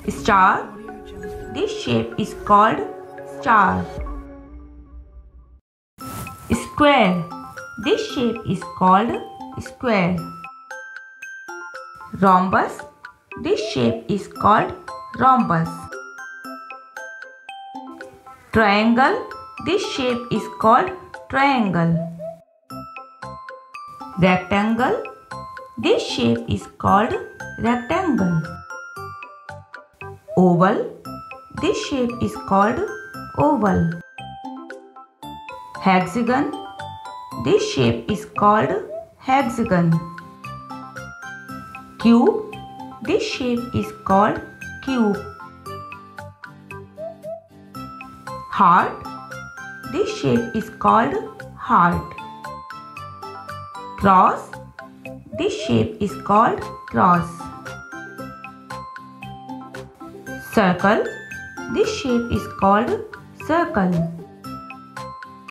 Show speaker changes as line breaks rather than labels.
Star. This shape is called star. Square. This shape is called square. Rhombus. This shape is called rhombus. Triangle. This shape is called triangle. Rectangle. This shape is called rectangle. Oval. This shape is called oval. Hexagon. This shape is called hexagon. Cube. This shape is called cube. Heart. This shape is called heart. Cross. This shape is called cross. Circle. This shape is called circle.